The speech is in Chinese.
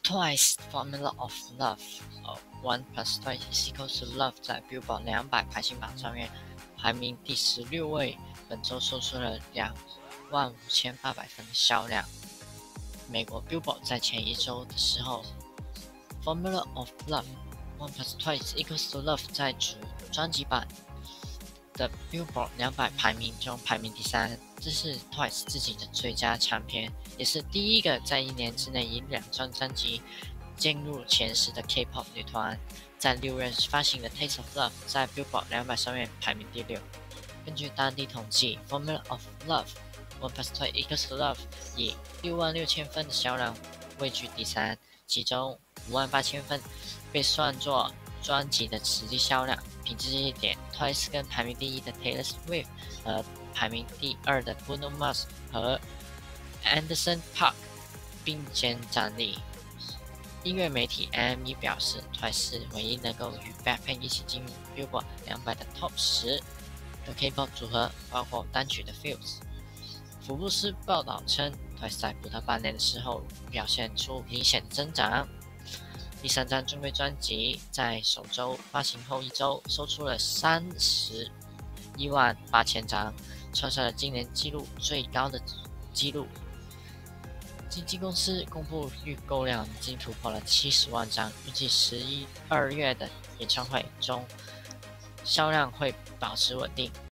Twice Formula of Love， One Plus Twice is equals to Love 在 Billboard 200排行榜上面排名第16位，本周售出了25800份的销量。美国 Billboard 在前一周的时候 ，Formula of Love One Plus Twice equals to Love 在主专辑版的 Billboard 200排名中排名第3，这是 Twice 自己的最佳唱片，也是第一个在1年之内以2张专辑进入前10的 K-pop 女团。在6月发行的 Taste of Love 在 Billboard 200上面排名第6。根据当地统计 ，Formula of Love One Plus Twice equals to Love 以66000份的销量位居第3，其中58000份被算作专辑的实际销量。凭这一点 ，Twice 跟排名第1的 Taylor Swift 和排名第2的 Bruno Mars 和 Anderson .Paak 并肩站立。音乐媒体 AME 表示 ，Twice 是唯一能够与 BLACKPINK 一起进入 Billboard 200的 Top 10的 K-pop 组合，包括单曲的 Fuse。福布斯报道称 ，Twice 在不到半年的时候表现出明显的增长。第3张正规专辑在首周发行后1周，售出了318000张，创下了今年纪录最高的纪录。经纪公司公布预购量已经突破了70万张，预计11、2月的演唱会中销量会保持稳定。